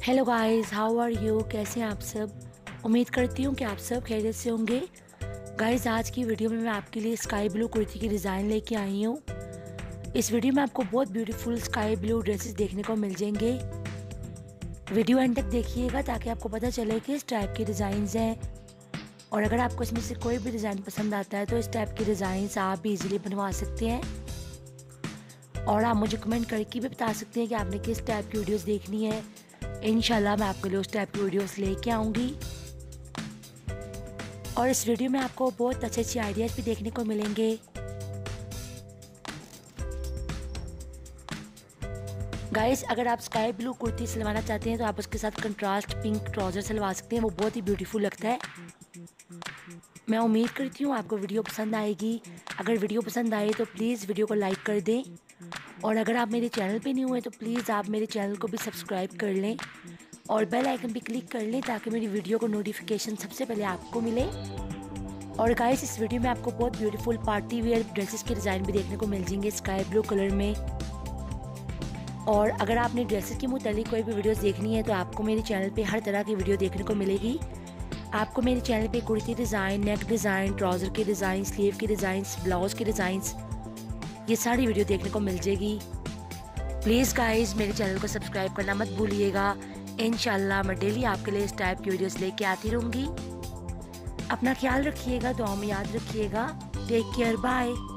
Hello guys, how are you? कैसे हैं आप सब? उम्मीद करती हूँ कि आप सब खैरियत से होंगे। गाइस, आज की वीडियो में मैं आपके लिए स्काई ब्लू कुर्ती की डिज़ाइन लेके आई हूँ। इस वीडियो में आपको बहुत ब्यूटीफुल स्काई ब्लू ड्रेसेस देखने को मिल जाएंगे। वीडियो एंड तक देखिएगा ताकि आपको पता चले कि इस टाइप के डिज़ाइंस हैं, और अगर आपको इसमें से कोई भी डिज़ाइन पसंद आता है तो इस टाइप के डिज़ाइंस आप भी इजीली बनवा सकते हैं। और आप मुझे कमेंट करके भी बता सकते हैं कि आपने किस टाइप की वीडियोस देखनी है। इंशाल्लाह मैं आपके लिए उस टाइप की वीडियोस लेके आऊँगी। और इस वीडियो में आपको बहुत अच्छे अच्छे आइडियाज़ भी देखने को मिलेंगे। गाइस, अगर आप स्काई ब्लू कुर्ती सिलवाना चाहते हैं तो आप उसके साथ कंट्रास्ट पिंक ट्राउज़र सिलवा सकते हैं, वो बहुत ही ब्यूटीफुल लगता है। मैं उम्मीद करती हूँ आपको वीडियो पसंद आएगी। अगर वीडियो पसंद आए तो प्लीज़ वीडियो को लाइक कर दें, और अगर आप मेरे चैनल पे न्यू हैं तो प्लीज़ आप मेरे चैनल को भी सब्सक्राइब कर लें और बेल आइकन भी क्लिक कर लें ताकि मेरी वीडियो को नोटिफिकेशन सबसे पहले आपको मिले। और गाइस, इस वीडियो में आपको बहुत ब्यूटीफुल पार्टी वेयर ड्रेसेस के डिज़ाइन भी देखने को मिल जाएंगे स्काई ब्लू कलर में। और अगर आपने ड्रेसेस के मुतालिक कोई भी वीडियोस देखनी है तो आपको मेरे चैनल पे हर तरह की वीडियो देखने को मिलेगी। आपको मेरे चैनल पे kurti design, neck design, trouser के डिज़ाइन, स्लीव के डिज़ाइंस, ब्लाउज़ के डिज़ाइंस, ये सारी वीडियो देखने को मिल जाएगी। प्लीज़ गाइस, मेरे चैनल को सब्सक्राइब करना मत भूलिएगा। इंशाल्लाह मैं डेली आपके लिए इस टाइप की वीडियोस लेके आती रहूँगी। अपना ख्याल रखिएगा, दुआ में याद रखिएगा। Take care, bye.